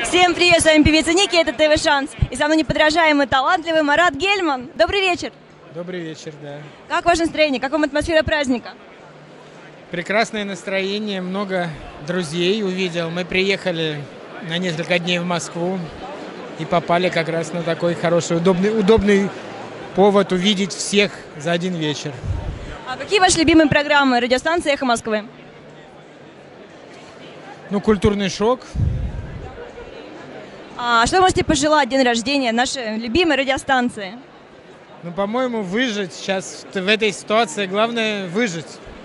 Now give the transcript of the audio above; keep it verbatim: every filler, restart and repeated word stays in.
Всем привет, с вами певица Ники, это ТВ Шанс. И со мной неподражаемый, талантливый Марат Гельман. Добрый вечер. Добрый вечер, да. Как ваше настроение? Как вам атмосфера праздника? Прекрасное настроение, много друзей увидел. Мы приехали на несколько дней в Москву и попали как раз на такой хороший, удобный, удобный повод увидеть всех за один вечер. А какие ваши любимые программы радиостанции «Эхо Москвы»? Ну, «Культурный шок». А что вы можете пожелать день рождения нашей любимой радиостанции? Ну, по-моему, выжить сейчас в этой ситуации. Главное выжить.